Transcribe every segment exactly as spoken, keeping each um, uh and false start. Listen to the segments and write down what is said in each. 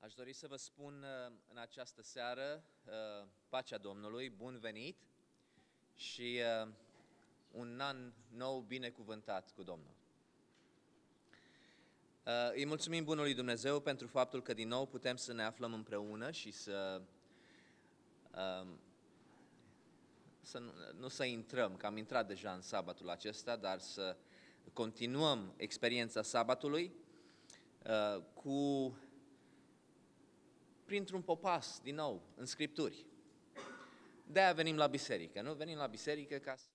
Aș dori să vă spun în această seară pacea Domnului, bun venit și un an nou binecuvântat cu Domnul. Îi mulțumim bunului Dumnezeu pentru faptul că din nou putem să ne aflăm împreună și să, să nu, nu să intrăm, că am intrat deja în sabatul acesta, dar să continuăm experiența sabatului cu printr-un popas, din nou, în Scripturi. De-aia venim la biserică, nu? Venim la biserică ca să...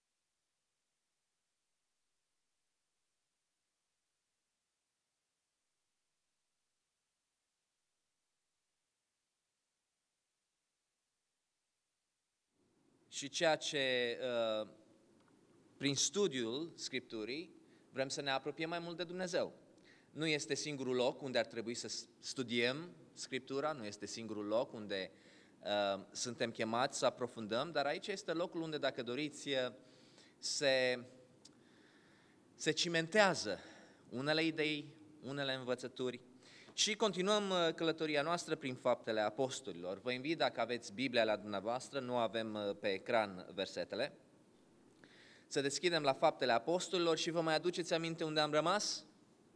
Și ceea ce, uh, prin studiul Scripturii, vrem să ne apropiem mai mult de Dumnezeu. Nu este singurul loc unde ar trebui să studiem Scriptura, nu este singurul loc unde uh, suntem chemați să aprofundăm, dar aici este locul unde, dacă doriți, se, se cimentează unele idei, unele învățături și continuăm călătoria noastră prin faptele apostolilor. Vă invit, dacă aveți Biblia la dumneavoastră, nu avem pe ecran versetele, să deschidem la faptele apostolilor și vă mai aduceți aminte unde am rămas?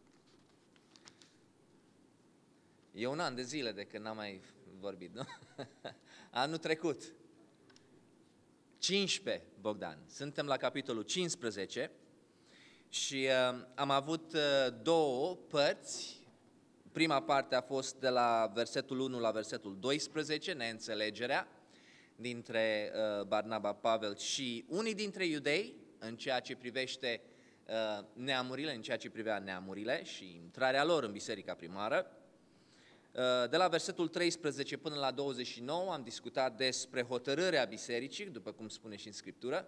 E un an de zile de când n-am mai vorbit, nu? Anul trecut. cincisprezece, Bogdan. Suntem la capitolul cincisprezece și uh, am avut uh, două părți. Prima parte a fost de la versetul unu la versetul doisprezece, neînțelegerea dintre uh, Barnaba, Pavel și unii dintre iudei în ceea ce privește uh, neamurile, în ceea ce privea neamurile și intrarea lor în biserica primară. De la versetul treisprezece până la douăzeci și nouă am discutat despre hotărârea bisericii, după cum spune și în Scriptură,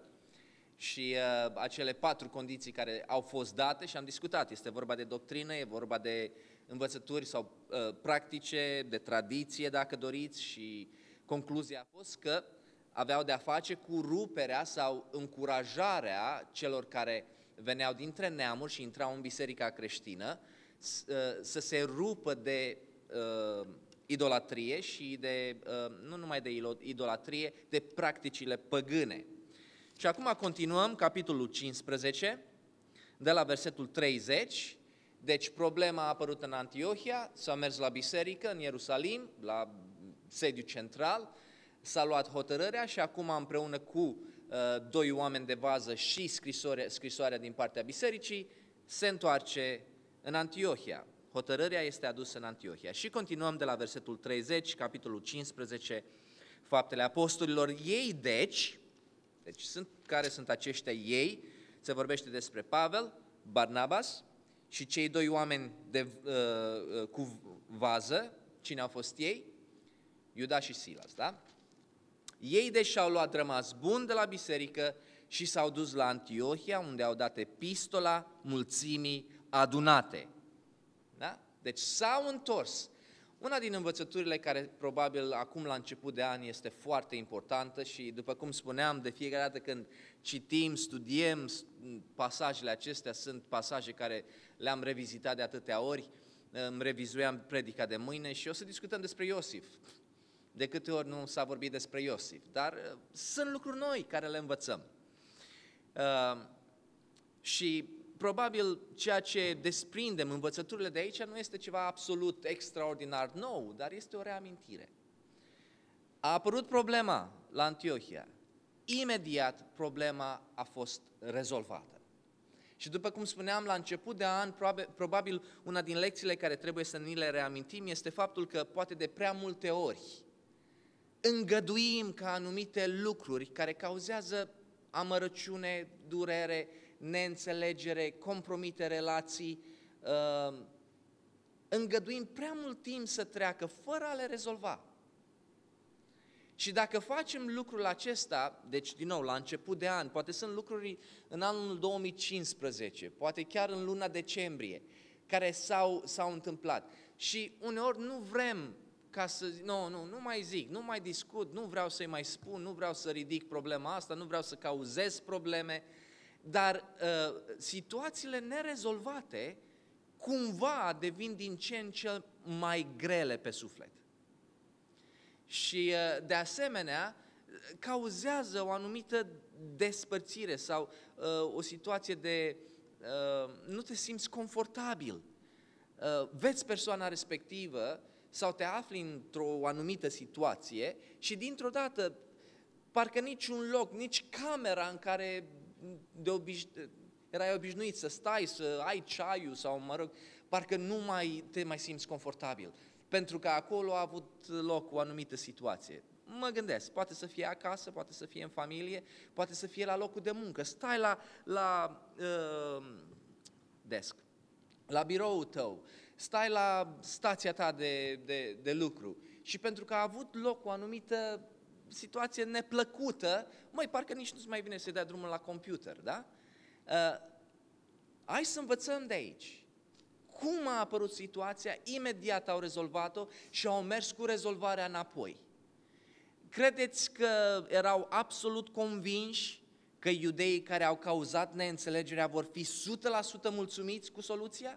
și uh, acele patru condiții care au fost date și am discutat. Este vorba de doctrină, e vorba de învățături sau uh, practice, de tradiție, dacă doriți, și concluzia a fost că aveau de-a face cu ruperea sau încurajarea celor care veneau dintre neamuri și intrau în biserica creștină uh, să se rupă de Uh, idolatrie și de, uh, nu numai de idolatrie, de practicile păgâne. Și acum continuăm capitolul cincisprezece, de la versetul treizeci, deci problema a apărut în Antiohia, s-a mers la biserică în Ierusalim, la sediu central, s-a luat hotărârea și acum împreună cu uh, doi oameni de bază și scrisoarea, scrisoarea din partea bisericii, se întoarce în Antiohia. Hotărârea este adusă în Antiohia. Și continuăm de la versetul treizeci, capitolul cincisprezece, faptele apostolilor. Ei, deci, deci sunt, care sunt aceștia ei? Se vorbește despre Pavel, Barnabas și cei doi oameni de, uh, cu vază. Cine au fost ei? Iuda și Silas, da? Ei, deci, și-au luat rămas bun de la biserică și s-au dus la Antiohia, unde au dat epistola mulțimii adunate. Da? Deci s-au întors. Una din învățăturile care probabil acum la început de an este foarte importantă și după cum spuneam, de fiecare dată când citim, studiem pasajele acestea, sunt pasaje care le-am revizitat de atâtea ori, îmi revizuiam predica de mâine și o să discutăm despre Iosif. De câte ori nu s-a vorbit despre Iosif, dar uh, sunt lucruri noi care le învățăm. Uh, și probabil ceea ce desprindem, învățăturile de aici, nu este ceva absolut extraordinar nou, dar este o reamintire. A apărut problema la Antiohia. Imediat problema a fost rezolvată. Și după cum spuneam, la început de an, probabil una din lecțiile care trebuie să ni le reamintim este faptul că poate de prea multe ori îngăduim ca anumite lucruri care cauzează amărăciune, durere, neînțelegere, compromite relații, uh, îngăduim prea mult timp să treacă fără a le rezolva. Și dacă facem lucrul acesta, deci din nou la început de an, poate sunt lucruri în anul două mii cincisprezece, poate chiar în luna decembrie, care s-au, s-au întâmplat și uneori nu vrem ca să, nu, nu, nu mai zic, nu mai discut, nu vreau să-i mai spun, nu vreau să ridic problema asta, nu vreau să cauzez probleme, dar uh, situațiile nerezolvate cumva devin din ce în ce mai grele pe suflet. Și de asemenea, cauzează o anumită despărțire sau uh, o situație de uh, nu te simți confortabil. Uh, vezi persoana respectivă sau te afli într-o anumită situație și dintr-o dată parcă niciun loc, nici camera în care de obiș- erai obișnuit să stai, să ai ceaiul sau, mă rog, parcă nu mai te mai simți confortabil. Pentru că acolo a avut loc o anumită situație. Mă gândesc, poate să fie acasă, poate să fie în familie, poate să fie la locul de muncă. Stai la, la uh, desk, la biroul tău, stai la stația ta de, de, de lucru și pentru că a avut loc o anumită situație neplăcută, măi, parcă nici nu-ți mai vine să-i dea drumul la computer, da? Uh, hai să învățăm de aici. Cum a apărut situația, imediat au rezolvat-o și au mers cu rezolvarea înapoi. Credeți că erau absolut convinși că iudeii care au cauzat neînțelegerea vor fi o sută la sută mulțumiți cu soluția?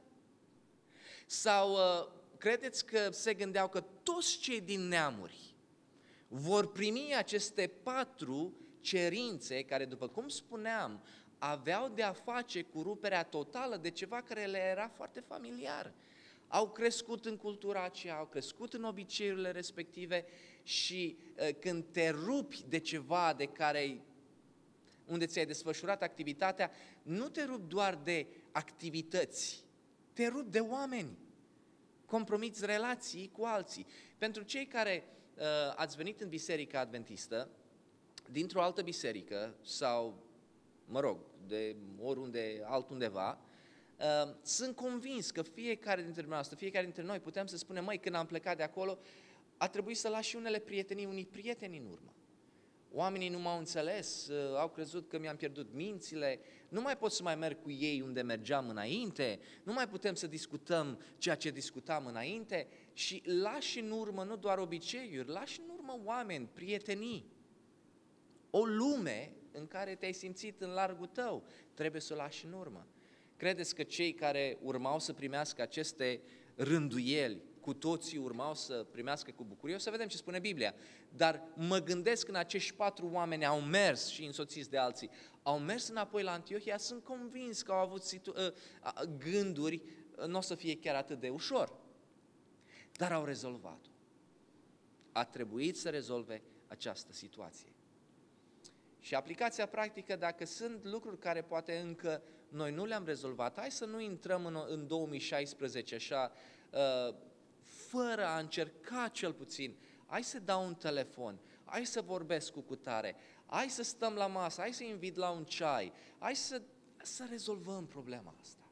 Sau uh, credeți că se gândeau că toți cei din neamuri vor primi aceste patru cerințe care, după cum spuneam, aveau de a face cu ruperea totală de ceva care le era foarte familiar. Au crescut în cultura aceea, au crescut în obiceiurile respective și uh, când te rupi de ceva de care, unde ți-ai desfășurat activitatea, nu te rupi doar de activități, te rupi de oameni, compromiți relații cu alții. Pentru cei care uh, ați venit în Biserica Adventistă, dintr-o altă biserică sau, mă rog, de oriunde, altundeva, uh, sunt convins că fiecare dintre noastre, fiecare dintre noi putem să spunem, măi, când am plecat de acolo, a trebuit să las și unele prietenii, unii prieteni în urmă. Oamenii nu m-au înțeles, uh, au crezut că mi-am pierdut mințile, nu mai pot să mai merg cu ei unde mergeam înainte, nu mai putem să discutăm ceea ce discutam înainte și lași în urmă nu doar obiceiuri, lași în urmă oameni, prietenii, o lume în care te-ai simțit în largul tău, trebuie să o lași în urmă. Credeți că cei care urmau să primească aceste rânduieli, cu toții urmau să primească cu bucurie? O să vedem ce spune Biblia. Dar mă gândesc când acești patru oameni au mers și însoțiți de alții, au mers înapoi la Antiohia, sunt convins că au avut situ- gânduri, nu o să fie chiar atât de ușor. Dar au rezolvat-o. A trebuit să rezolve această situație. Și aplicația practică, dacă sunt lucruri care poate încă noi nu le-am rezolvat, hai să nu intrăm în, în două mii șaisprezece așa, uh, fără a încerca cel puțin, hai să dau un telefon, hai să vorbesc cu cutare, hai să stăm la masă, hai să invit la un ceai, hai să, să rezolvăm problema asta.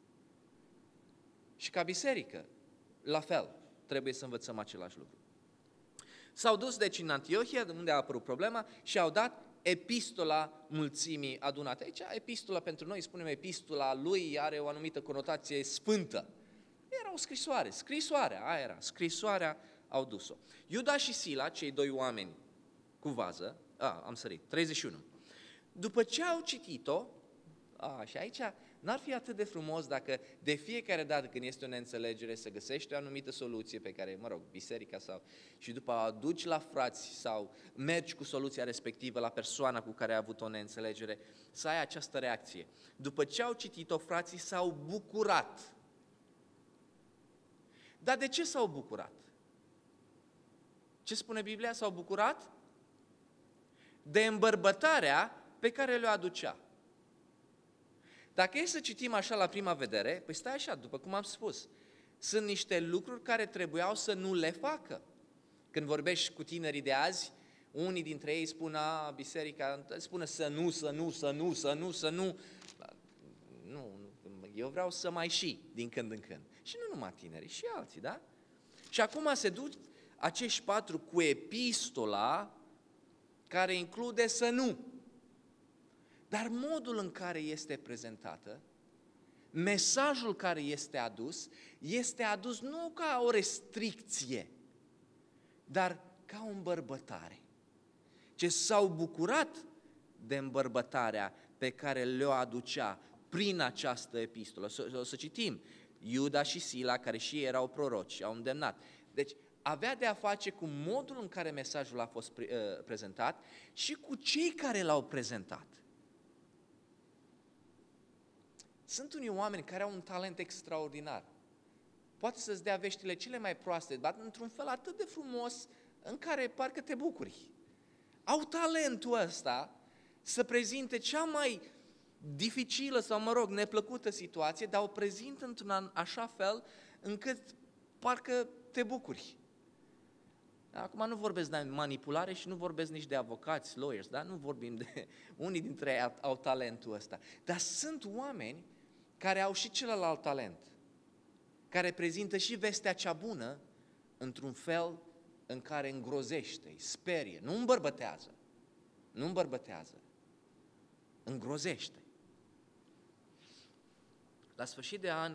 Și ca biserică, la fel, trebuie să învățăm același lucru. S-au dus deci în Antiohia, unde a apărut problema, și au dat epistola mulțimii adunate. Aici, epistola pentru noi, spunem epistola lui, are o anumită conotație sfântă. Era o scrisoare, scrisoarea, aia era, scrisoarea au dus-o. Iuda și Sila, cei doi oameni cu vază, a, am sărit, treizeci și unu. După ce au citit-o, a, și aici n-ar fi atât de frumos dacă de fiecare dată când este o neînțelegere să găsești o anumită soluție pe care, mă rog, biserica sau, și după a duci la frați sau mergi cu soluția respectivă la persoana cu care a avut o neînțelegere, să ai această reacție. După ce au citit-o, frații s-au bucurat. Dar de ce s-au bucurat? Ce spune Biblia? S-au bucurat de îmbărbătarea pe care le-o aducea. Dacă e să citim așa la prima vedere, păi stai așa, după cum am spus, sunt niște lucruri care trebuiau să nu le facă. Când vorbești cu tinerii de azi, unii dintre ei spun, a, biserica spune să nu, să nu, să nu, să nu, să nu. Nu, eu vreau să mai și, din când în când. Și nu numai tinerii, și alții, da? Și acum se duc acești patru cu epistola care include să nu. Dar modul în care este prezentată, mesajul care este adus, este adus nu ca o restricție, dar ca o îmbărbătare. Ce s-au bucurat de îmbărbătarea pe care le-o aducea prin această epistolă. O să citim. Iuda și Sila, care și ei erau proroci, au îndemnat. Deci avea de a face cu modul în care mesajul a fost pre, uh, prezentat și cu cei care l-au prezentat. Sunt unii oameni care au un talent extraordinar. Poate să-ți dea veștile cele mai proaste, dar într-un fel atât de frumos în care parcă te bucuri. Au talentul ăsta să prezinte cea mai dificilă sau, mă rog, neplăcută situație, dar o prezintă într-un așa fel încât parcă te bucuri. Acum nu vorbesc de manipulare și nu vorbesc nici de avocați, lawyers, da? Nu vorbim de... Unii dintre ei au talentul ăsta. Dar sunt oameni care au și celălalt talent, care prezintă și vestea cea bună într-un fel în care îngrozește, îi sperie, nu îmbărbătează, nu îmbărbătează, îngrozește. La sfârșit de an,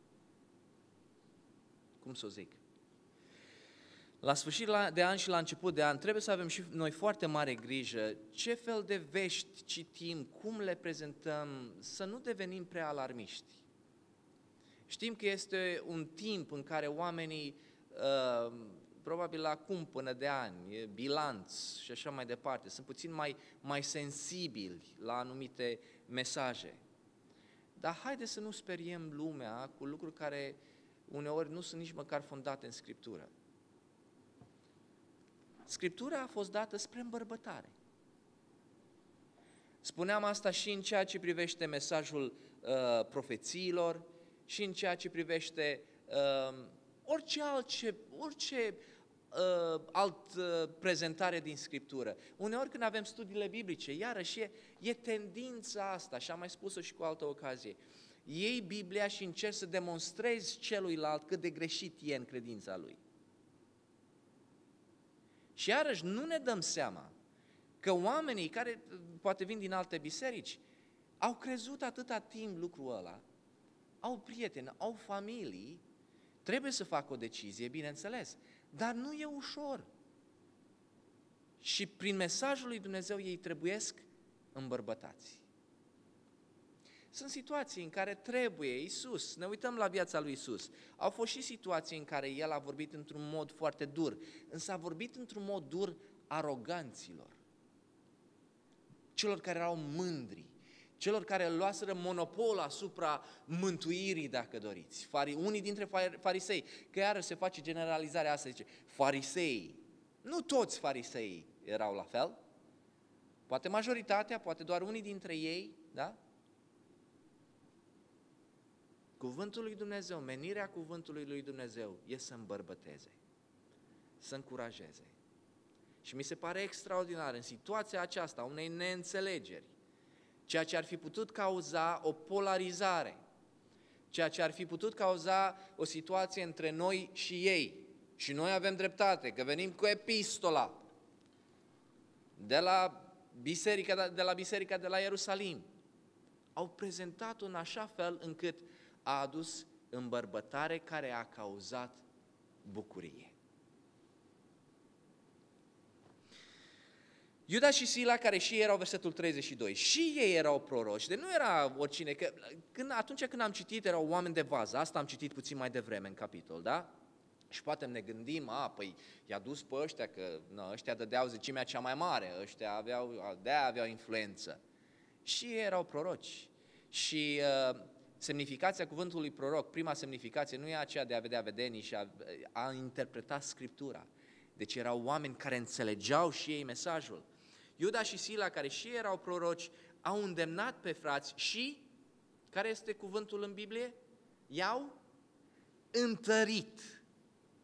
cum să o zic, la sfârșit de an și la început de an trebuie să avem și noi foarte mare grijă ce fel de vești citim, cum le prezentăm, să nu devenim prea alarmiști. Știm că este un timp în care oamenii, uh, probabil acum până de ani, bilanț și așa mai departe, sunt puțin mai, mai sensibili la anumite mesaje. Dar haide să nu speriem lumea cu lucruri care uneori nu sunt nici măcar fondate în Scriptură. Scriptura a fost dată spre îmbărbătare. Spuneam asta și în ceea ce privește mesajul uh, profețiilor, și în ceea ce privește uh, orice, altce, orice uh, alt uh, prezentare din Scriptură. Uneori când avem studiile biblice, iarăși e, e tendința asta, și am mai spus-o și cu altă ocazie, iei Biblia și încerci să demonstrezi celuilalt cât de greșit e în credința lui. Și iarăși nu ne dăm seama că oamenii care poate vin din alte biserici au crezut atâta timp lucrul ăla, au prieteni, au familii, trebuie să facă o decizie, bineînțeles, dar nu e ușor. Și prin mesajul lui Dumnezeu ei trebuiesc îmbărbătați. Sunt situații în care trebuie, Iisus, ne uităm la viața lui Iisus, au fost și situații în care El a vorbit într-un mod foarte dur, însă a vorbit într-un mod dur aroganților, celor care erau mândri, celor care luaseră monopol asupra mântuirii, dacă doriți. Unii dintre farisei, că iarăși se face generalizarea asta, zice, farisei, nu toți farisei erau la fel, poate majoritatea, poate doar unii dintre ei, da? Cuvântul lui Dumnezeu, menirea cuvântului lui Dumnezeu e să îmbărbăteze, să încurajeze. Și mi se pare extraordinar în situația aceasta, unei neînțelegeri, ceea ce ar fi putut cauza o polarizare, ceea ce ar fi putut cauza o situație între noi și ei. Și noi avem dreptate, că venim cu epistola de la biserica de la, biserica de la Ierusalim. Au prezentat-o în așa fel încât a adus îmbărbătare care a cauzat bucurie. Iuda și Sila, care și ei erau, versetul treizeci și doi, și ei erau proroci, de nu era oricine, că când, atunci când am citit erau oameni de vază, asta am citit puțin mai devreme în capitol, da? Și poate ne gândim, a, păi i-a dus pe ăștia, că na, ăștia dădeau zecimea cea mai mare, ăștia aveau, de-aia aveau influență. Și ei erau proroci. Și uh, semnificația cuvântului proroc, prima semnificație, nu e aceea de a vedea vedenii și a, a interpreta Scriptura. Deci erau oameni care înțelegeau și ei mesajul. Iuda și Sila, care și ei erau proroci, au îndemnat pe frați și, care este cuvântul în Biblie? I-au întărit.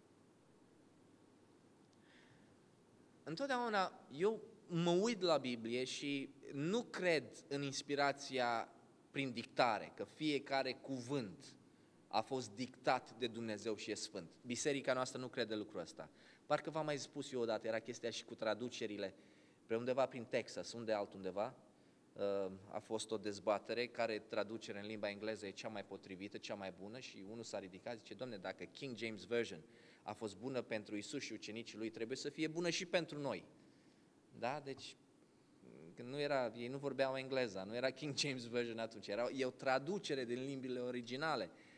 Întotdeauna eu mă uit la Biblie și nu cred în inspirația prin dictare, că fiecare cuvânt a fost dictat de Dumnezeu și e sfânt. Biserica noastră nu crede lucrul ăsta. Parcă v-am mai spus eu odată, era chestia și cu traducerile, pe undeva prin Texas, unde altundeva, a fost o dezbatere care traducere în limba engleză e cea mai potrivită, cea mai bună și unul s-a ridicat, zice, Doamne, dacă King James Version a fost bună pentru Iisus și ucenicii lui, trebuie să fie bună și pentru noi. Da? Deci, când nu era, ei nu vorbeau engleza, nu era King James Version atunci, era, e o traducere din limbile originale.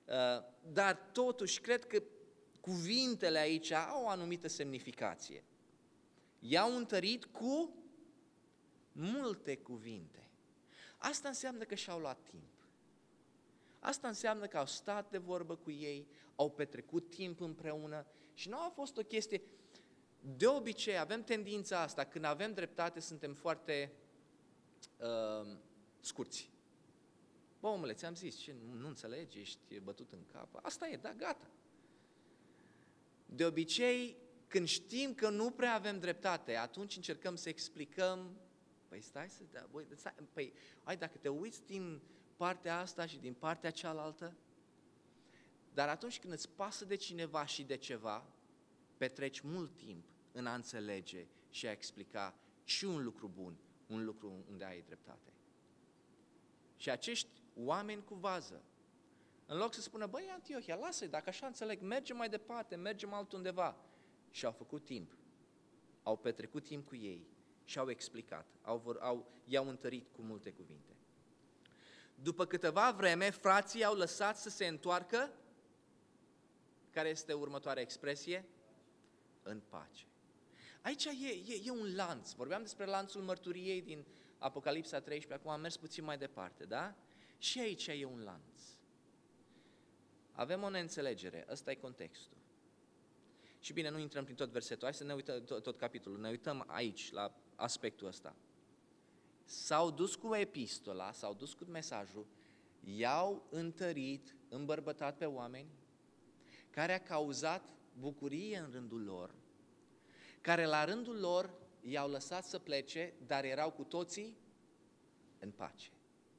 dar totuși cred că cuvintele aici au o anumită semnificație. I-au întărit cu multe cuvinte. Asta înseamnă că și-au luat timp. Asta înseamnă că au stat de vorbă cu ei, au petrecut timp împreună și nu a fost o chestie. De obicei avem tendința asta, când avem dreptate suntem foarte uh, scurți. Bă, omule, ți-am zis, ce, nu, nu înțelegi, ești bătut în cap. Asta e, da, gata. De obicei, când știm că nu prea avem dreptate, atunci încercăm să explicăm. Păi stai să, da, băi, stai, păi, hai, dacă te uiți din partea asta și din partea cealaltă, dar atunci când îți pasă de cineva și de ceva, petreci mult timp în a înțelege și a explica și un lucru bun, un lucru unde ai dreptate. Și acești oameni cu vază, în loc să spună, băi, Antiohia, lasă-i, dacă așa înțeleg, mergem mai departe, mergem altundeva. Și au făcut timp, au petrecut timp cu ei și au explicat, au, vor, au, i-au întărit cu multe cuvinte. După câteva vreme, frații au lăsat să se întoarcă, care este următoarea expresie? În pace. Aici e, e, e un lanț, vorbeam despre lanțul mărturiei din Apocalipsa treisprezece, acum am mers puțin mai departe, da? Și aici e un lanț. Avem o neînțelegere, ăsta e contextul. Și bine, nu intrăm prin tot versetul, hai să ne uităm tot, tot capitolul, ne uităm aici, la aspectul ăsta. S-au dus cu epistola, s-au dus cu mesajul, i-au întărit, îmbărbătat pe oameni, care a cauzat bucurie în rândul lor, care la rândul lor i-au lăsat să plece, dar erau cu toții în pace.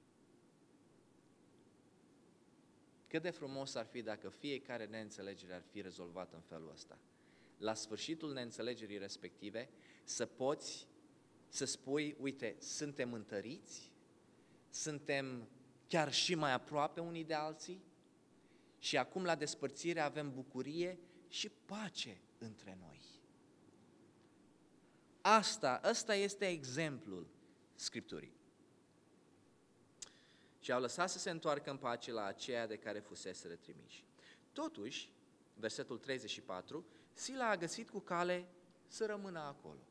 Cât de frumos ar fi dacă fiecare neînțelegere ar fi rezolvată în felul ăsta. La sfârșitul neînțelegerii respective, să poți să spui, uite, suntem întăriți, suntem chiar și mai aproape unii de alții și acum la despărțire avem bucurie și pace între noi. Asta, ăsta este exemplul Scripturii. Și au lăsat să se întoarcă în pace la aceea de care fuseseră trimiși. Totuși, versetul treizeci și patru, Sila a găsit cu cale să rămână acolo.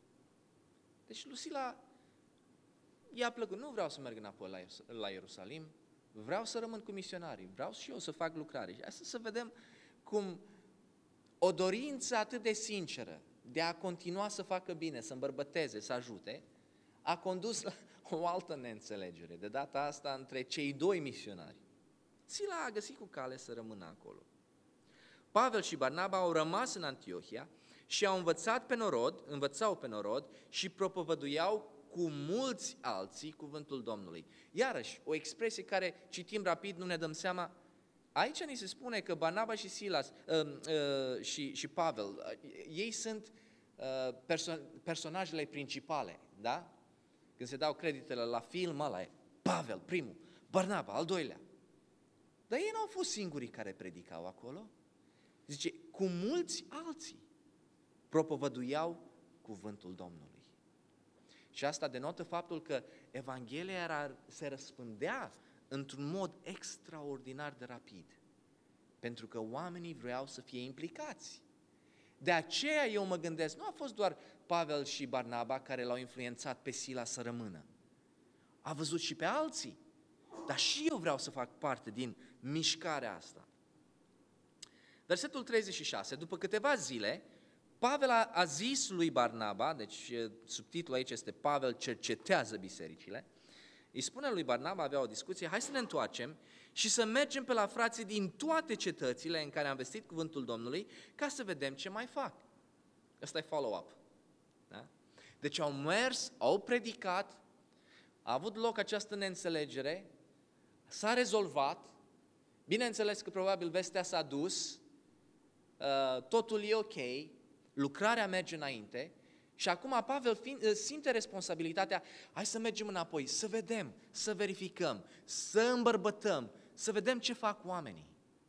Deci lui Sila i-a plăcut, nu vreau să merg înapoi la Ierusalim, vreau să rămân cu misionarii, vreau și eu să fac lucrare. Și asta să vedem cum o dorință atât de sinceră de a continua să facă bine, să îmbărbăteze, să ajute, a condus la o altă neînțelegere, de data asta între cei doi misionari. Sila a găsit cu cale să rămână acolo. Pavel și Barnaba au rămas în Antiohia și au învățat pe norod, învățau pe norod și propovăduiau cu mulți alții cuvântul Domnului. Iarăși, o expresie care citim rapid, nu ne dăm seama. Aici ni se spune că Barnaba și Silas uh, uh, și, și Pavel, uh, ei sunt uh, perso- personajele principale, da? Când se dau creditele la film, ăla e Pavel, primul, Barnaba, al doilea. Dar ei nu au fost singurii care predicau acolo. Zice, cu mulți alții propovăduiau cuvântul Domnului. Și asta denotă faptul că Evanghelia era, se răspândea într-un mod extraordinar de rapid. Pentru că oamenii vreau să fie implicați. De aceea eu mă gândesc, nu a fost doar Pavel și Barnaba care l-au influențat pe Sila să rămână. A văzut și pe alții. Dar și eu vreau să fac parte din mișcarea asta. Versetul treizeci și șase. După câteva zile, Pavel a, a zis lui Barnaba, deci subtitlul aici este Pavel cercetează bisericile, îi spune lui Barnaba, avea o discuție, hai să ne întoarcem și să mergem pe la frații din toate cetățile în care am vestit cuvântul Domnului, ca să vedem ce mai fac. Ăsta e follow-up. Da? Deci au mers, au predicat, a avut loc această neînțelegere, s-a rezolvat, bineînțeles că probabil vestea s-a dus, totul e ok, lucrarea merge înainte și acum Pavel simte responsabilitatea, hai să mergem înapoi, să vedem, să verificăm, să îmbărbătăm, să vedem ce fac oamenii.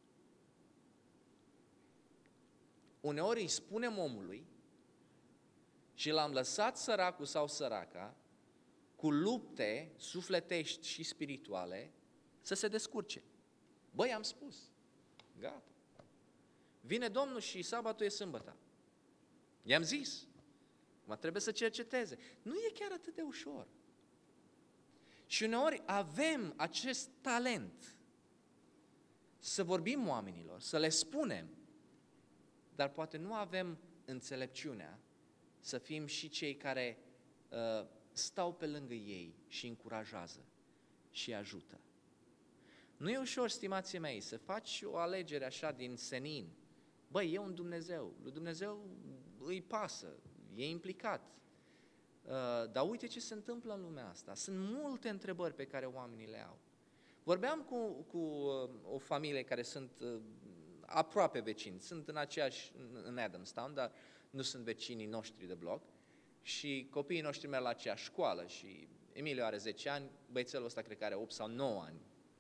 Uneori îi spunem omului și l-am lăsat săracul sau săraca cu lupte sufletești și spirituale să se descurce. Băi, am spus, Gata. Vine Domnul și sabatul e sâmbătă. I-am zis. Mă trebuie să cerceteze. Nu e chiar atât de ușor. Și uneori avem acest talent să vorbim oamenilor, să le spunem, dar poate nu avem înțelepciunea să fim și cei care uh, stau pe lângă ei și încurajează și ajută. Nu e ușor, stimații mei, să faci o alegere așa din senin. Băi, e un Dumnezeu, lui Dumnezeu îi pasă, e implicat. Uh, dar uite ce se întâmplă în lumea asta. Sunt multe întrebări pe care oamenii le au. Vorbeam cu, cu uh, o familie care sunt uh, aproape vecini, sunt în aceeași, în Adamstown, dar nu sunt vecinii noștri de bloc și copiii noștri merg la aceeași școală și Emilio are zece ani, băiețelul ăsta cred că are opt sau nouă ani.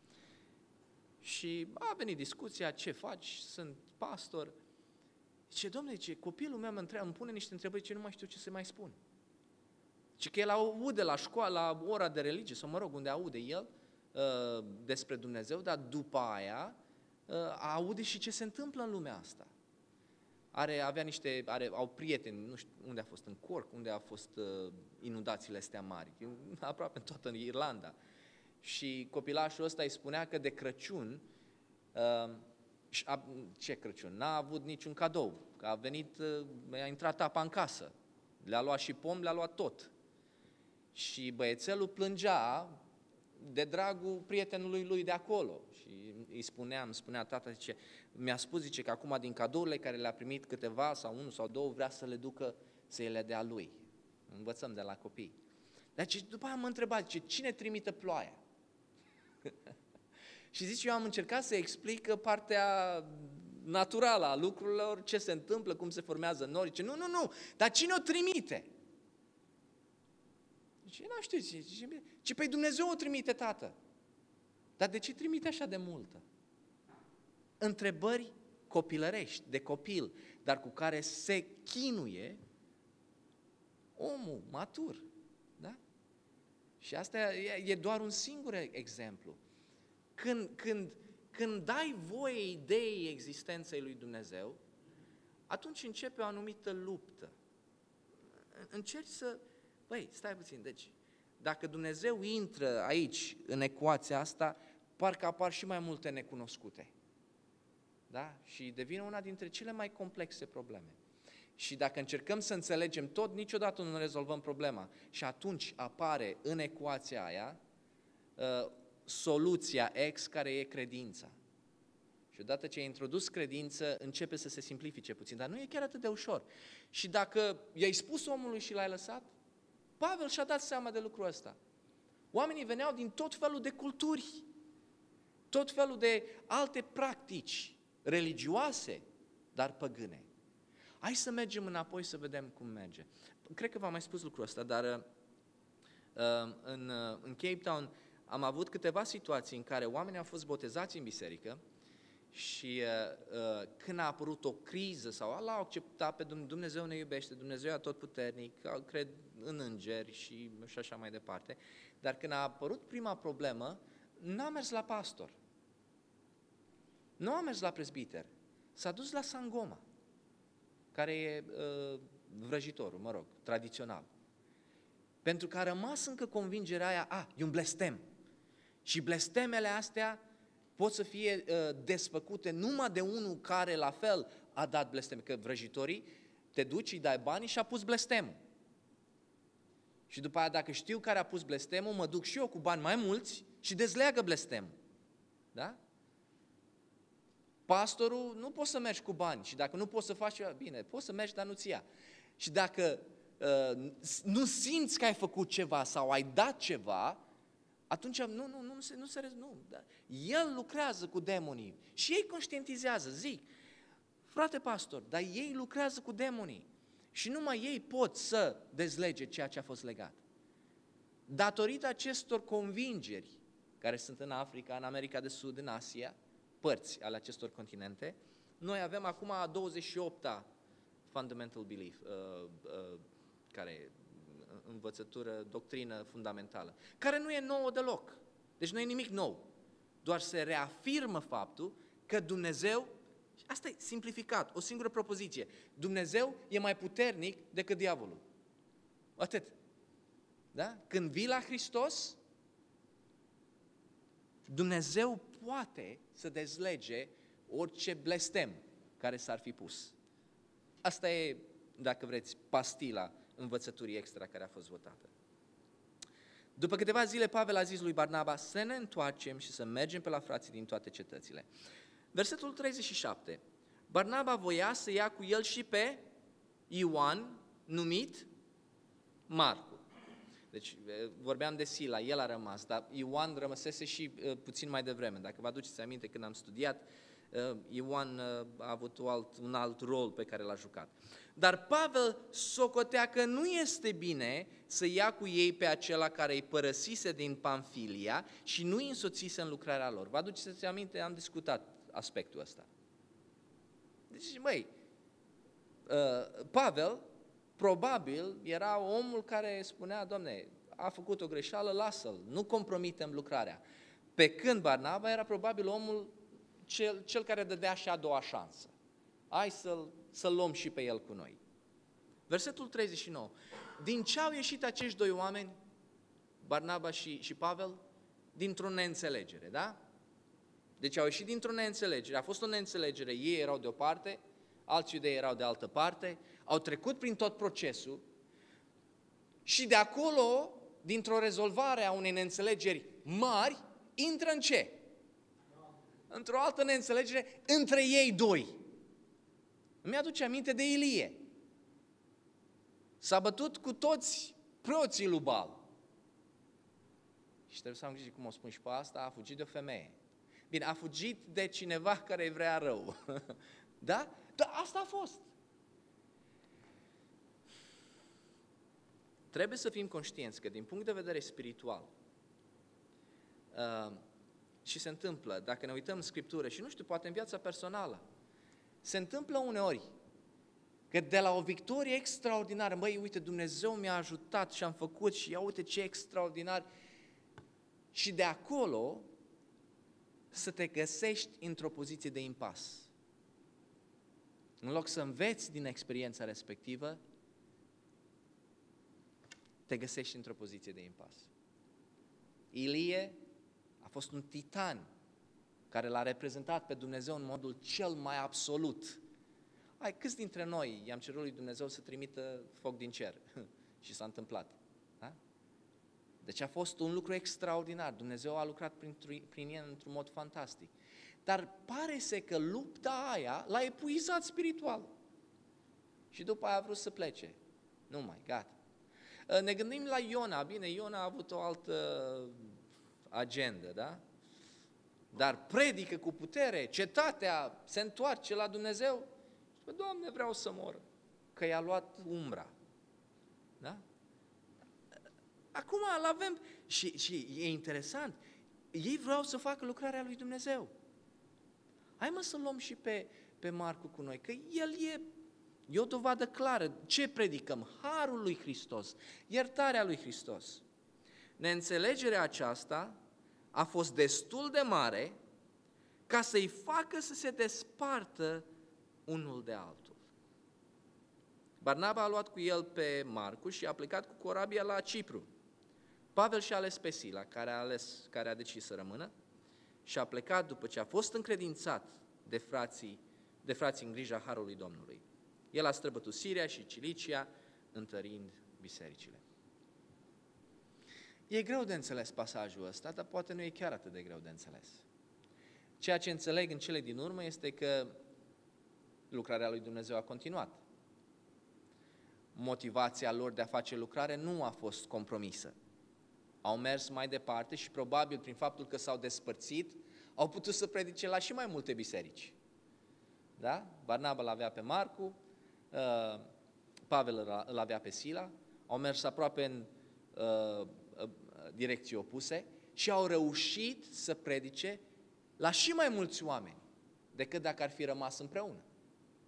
Și a venit discuția, ce faci, sunt pastor. Zice, domnule, zice, copilul meu mă întreabă, îmi pune niște întrebări ce nu mai știu ce să mai spun. Zice că el aude la școală, la ora de religie, sau mă rog, unde aude el uh, despre Dumnezeu, dar după aia uh, aude și ce se întâmplă în lumea asta. Are, avea niște, are, au prieteni, nu știu unde a fost, în Cork, unde a fost uh, inundațiile astea mari, aproape în toată Irlanda. Și copilașul ăsta îi spunea că de Crăciun, uh, a, ce Crăciun, n-a avut niciun cadou, că a venit, uh, a intrat apa în casă, le-a luat și pom, le-a luat tot. Și băiețelul plângea de dragul prietenului lui de acolo. Și îi spunea, îmi spunea tata, zice, mi-a spus, zice, că acum din cadourile care le-a primit câteva sau unul sau două, vrea să le ducă, să le dea lui. Învățăm de la copii. Deci după aia mă întreba, zice, cine trimite ploaia? Și zice, eu am încercat să explic partea naturală a lucrurilor, ce se întâmplă, cum se formează nori. Zice, nu, nu, nu, dar cine o trimite? Zice, nu știu, zice, ci pe Dumnezeu o trimite, tată. Dar de ce trimite așa de multă? Întrebări copilărești, de copil, dar cu care se chinuie omul matur. Da? Și asta e doar un singur exemplu. Când, când, când dai voie ideii existenței lui Dumnezeu, atunci începe o anumită luptă. Încerci să... Băi, stai puțin, deci, dacă Dumnezeu intră aici, în ecuația asta, parcă apar și mai multe necunoscute. Da? Și devine una dintre cele mai complexe probleme. Și dacă încercăm să înțelegem tot, niciodată nu rezolvăm problema. Și atunci apare în ecuația aia uh, soluția X, care e credința. Și odată ce ai introdus credință, începe să se simplifice puțin, dar nu e chiar atât de ușor. Și dacă i-ai spus omului și l-ai lăsat, Pavel și-a dat seama de lucrul ăsta. Oamenii veneau din tot felul de culturi, tot felul de alte practici religioase, dar păgâne. Hai să mergem înapoi să vedem cum merge. Cred că v-am mai spus lucrul ăsta, dar uh, în, uh, în Cape Town am avut câteva situații în care oamenii au fost botezați în biserică și uh, uh, când a apărut o criză sau l-au acceptat pe Dumnezeu, Dumnezeu ne iubește, Dumnezeu e atotputernic, cred în îngeri și, și așa mai departe, dar când a apărut prima problemă, n-a mers la pastor, nu a mers la prezbiter, s-a dus la Sangoma, care e uh, vrăjitorul, mă rog, tradițional. Pentru că a rămas încă convingerea aia, a, e un blestem. Și blestemele astea pot să fie uh, desfăcute numai de unul care la fel a dat blestem. Că vrăjitorii te duci, îi dai banii și a pus blestemul. Și după aia, dacă știu care a pus blestemul, mă duc și eu cu bani mai mulți și dezleagă blestemul. Da? Pastorul, nu poți să mergi cu bani și dacă nu poți să faci, bine, poți să mergi, dar nu-ți ia. Și dacă uh, nu simți că ai făcut ceva sau ai dat ceva, atunci nu, nu, nu, se, nu se nu. Da. El lucrează cu demonii și ei conștientizează, zic, frate pastor, dar ei lucrează cu demonii și numai ei pot să dezlege ceea ce a fost legat. Datorită acestor convingeri, care sunt în Africa, în America de Sud, în Asia, părți ale acestor continente, noi avem acum a douăzeci și opta fundamental belief, uh, uh, care e învățătură, doctrină fundamentală, care nu e nouă deloc. Deci nu e nimic nou, doar se reafirmă faptul că Dumnezeu, asta e simplificat, o singură propoziție, Dumnezeu e mai puternic decât diavolul. Atât. Da? Când vii la Hristos, Dumnezeu poate să dezlege orice blestem care s-ar fi pus. Asta e, dacă vreți, pastila învățăturii extra care a fost votată. După câteva zile, Pavel a zis lui Barnaba să ne întoarcem și să mergem pe la frații din toate cetățile. Versetul treizeci și șapte. Barnaba voia să ia cu el și pe Ioan, numit Marcu. Deci vorbeam de Sila, el a rămas, dar Ioan rămăsese și uh, puțin mai devreme. Dacă vă aduceți aminte când am studiat, uh, Ioan uh, a avut un alt, un alt rol pe care l-a jucat. Dar Pavel socotea că nu este bine să ia cu ei pe acela care îi părăsise din Pamfilia și nu îi însoțise în lucrarea lor. Vă aduceți aminte, am discutat aspectul ăsta. Deci, măi, uh, Pavel probabil era omul care spunea, Doamne, a făcut o greșeală, lasă-l, nu compromitem lucrarea. Pe când Barnaba era probabil omul cel, cel care dădea și a doua șansă. Hai să-l, să-l luăm și pe el cu noi. Versetul treizeci și nouă. Din ce au ieșit acești doi oameni, Barnaba și, și Pavel? Dintr-o neînțelegere, da? Deci au ieșit dintr-o neînțelegere. A fost o neînțelegere, ei erau de o parte, alții de ei erau de altă parte, au trecut prin tot procesul și de acolo, dintr-o rezolvare a unei neînțelegeri mari, intră în ce? Într-o altă neînțelegere între ei doi. Îmi aduce aminte de Ilie. S-a bătut cu toți preoții lui Baal. Și trebuie să am grijă cum o spun și pe asta, a fugit de o femeie. Bine, a fugit de cineva care îi vrea rău. Da? Dar asta a fost. Trebuie să fim conștienți că din punct de vedere spiritual, uh, și se întâmplă, dacă ne uităm în Scriptură și nu știu, poate în viața personală, se întâmplă uneori că de la o victorie extraordinară, măi, uite, Dumnezeu mi-a ajutat și am făcut și ia uite ce extraordinar, și de acolo să te găsești într-o poziție de impas. În loc să înveți din experiența respectivă, te găsești într-o poziție de impas. Ilie a fost un titan care l-a reprezentat pe Dumnezeu în modul cel mai absolut. Hai, câți dintre noi i-am cerut lui Dumnezeu să trimită foc din cer? Și s-a întâmplat. Da? Deci a fost un lucru extraordinar. Dumnezeu a lucrat prin, prin el într-un mod fantastic. Dar pare să că lupta aia l-a epuizat spiritual. Și după aia a vrut să plece. Nu mai, gata. Ne gândim la Iona. Bine, Iona a avut o altă agendă, da? Dar predică cu putere, cetatea se întoarce la Dumnezeu. Și Doamne, vreau să mor, că i-a luat umbra. Da? Acum îl avem și, și e interesant. Ei vreau să facă lucrarea lui Dumnezeu. Hai mă să luăm și pe, pe Marcu cu noi, că el e, e o dovadă clară. Ce predicăm? Harul lui Hristos, iertarea lui Hristos. Neînțelegerea aceasta a fost destul de mare ca să-i facă să se despartă unul de altul. Barnaba a luat cu el pe Marcu și a plecat cu corabia la Cipru. Pavel și-a ales pe Sila, care a, ales, care a decis să rămână, și a plecat după ce a fost încredințat de frații, de frații în grija Harului Domnului. El a străbătut Siria și Cilicia, întărind bisericile. E greu de înțeles pasajul ăsta, dar poate nu e chiar atât de greu de înțeles. Ceea ce înțeleg în cele din urmă este că lucrarea lui Dumnezeu a continuat. Motivația lor de a face lucrare nu a fost compromisă. Au mers mai departe și probabil prin faptul că s-au despărțit, au putut să predice la și mai multe biserici. Da? Barnaba îl avea pe Marcu, Pavel îl avea pe Sila, au mers aproape în uh, direcții opuse și au reușit să predice la și mai mulți oameni decât dacă ar fi rămas împreună.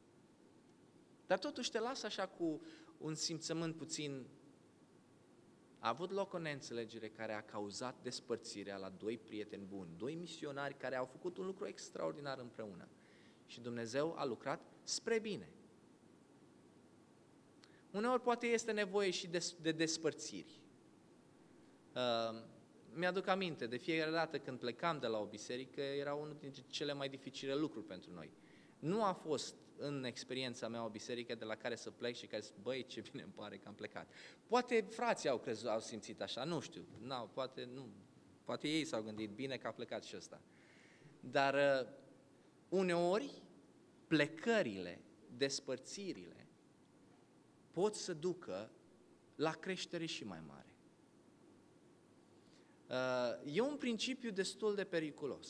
Dar totuși te lasă așa cu un simțământ puțin A avut loc o neînțelegere care a cauzat despărțirea la doi prieteni buni, doi misionari care au făcut un lucru extraordinar împreună. Și Dumnezeu a lucrat spre bine. Uneori poate este nevoie și de, de despărțiri. Uh, mi-aduc aminte, de fiecare dată când plecam de la o biserică, era unul dintre cele mai dificile lucruri pentru noi. Nu a fost în experiența mea o biserică de la care să plec și care să zic, băi, ce bine îmi pare că am plecat. Poate frații au crezut, au simțit așa, nu știu, n-au, poate nu, poate ei s-au gândit bine că a plecat și ăsta. Dar uh, uneori plecările, despărțirile pot să ducă la creștere și mai mare. Uh, e un principiu destul de periculos.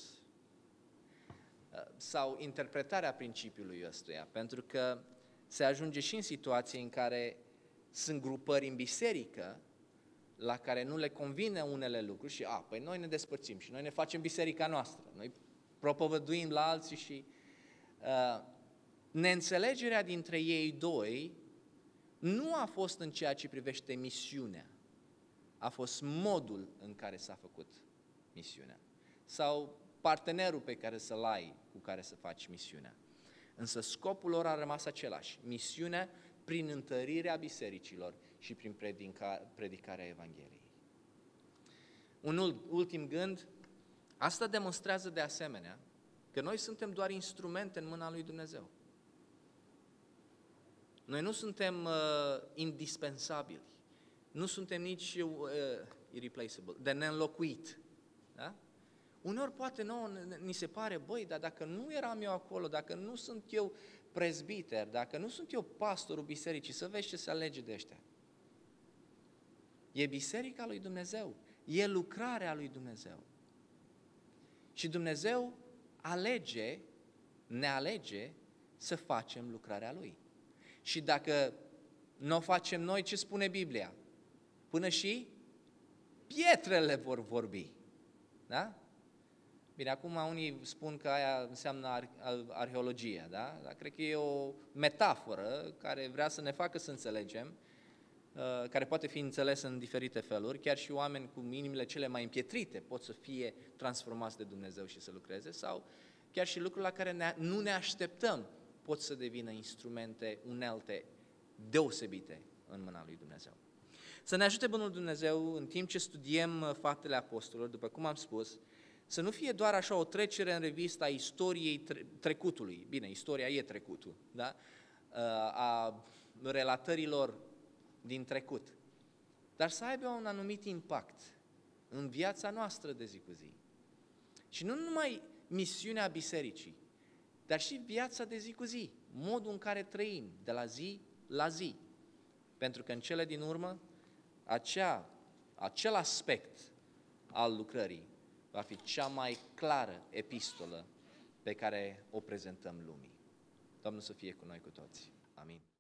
Sau interpretarea principiului ăstuia, pentru că se ajunge și în situații în care sunt grupări în biserică la care nu le convine unele lucruri și, a, păi noi ne despărțim și noi ne facem biserica noastră, noi propovăduim la alții și uh, neînțelegerea dintre ei doi nu a fost în ceea ce privește misiunea, a fost modul în care s-a făcut misiunea. Sau partenerul pe care să-l ai, cu care să faci misiunea. Însă scopul lor a rămas același, misiunea prin întărirea bisericilor și prin predica, predicarea Evangheliei. Un ultim gând, asta demonstrează de asemenea că noi suntem doar instrumente în mâna lui Dumnezeu. Noi nu suntem uh, indispensabili, nu suntem nici uh, irreplaceable, de neînlocuit. Da? Uneori poate nouă ni se pare, băi, dar dacă nu eram eu acolo, dacă nu sunt eu prezbiter, dacă nu sunt eu pastorul bisericii, să vezi ce se alege de ăștia. E biserica lui Dumnezeu, e lucrarea lui Dumnezeu. Și Dumnezeu alege, ne alege să facem lucrarea Lui. Și dacă nu o facem noi, ce spune Biblia? Până și pietrele vor vorbi. Da? Bine, acum unii spun că aia înseamnă ar- arheologie, da? Dar cred că e o metaforă care vrea să ne facă să înțelegem, uh, care poate fi înțelesă în diferite feluri, chiar și oameni cu inimile cele mai împietrite pot să fie transformați de Dumnezeu și să lucreze, sau chiar și lucruri la care ne, nu ne așteptăm pot să devină instrumente, unelte deosebite în mâna lui Dumnezeu. Să ne ajute Bunul Dumnezeu în timp ce studiem Faptele Apostolilor, după cum am spus, să nu fie doar așa o trecere în revistă a istoriei trecutului, bine, istoria e trecutul, da? A relatărilor din trecut, dar să aibă un anumit impact în viața noastră de zi cu zi. Și nu numai misiunea bisericii, dar și viața de zi cu zi, modul în care trăim de la zi la zi. Pentru că în cele din urmă, acea, acel aspect al lucrării va fi cea mai clară epistolă pe care o prezentăm lumii. Domnul să fie cu noi cu toți. Amin.